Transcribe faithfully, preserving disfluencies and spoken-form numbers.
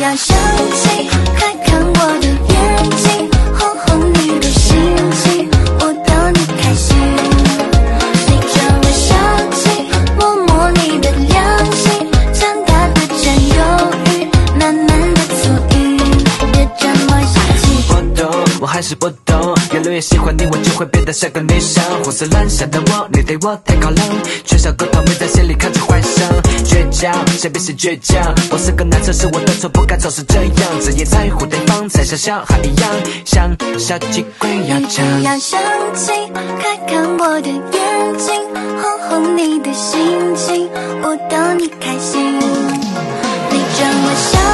要生气，快看我的眼睛，哄哄你的心情，我逗你开心。你让我生气，摸摸你的良心，强大的占有欲，慢慢的促引，别这么小气。 我懂，我还是不懂，越来越喜欢你，我就会变得像个女生。胡思乱想的我，你对我太高冷，缺少沟通，没在心里看着幻想。倔强，谁比谁倔强？我是个男生，是我的错，不该总是这样，只也在乎对方，才像小孩一样，像小鸡龟要强。 你不要生气，快看我的眼睛，哄哄你的心情，我逗你开心。你让我生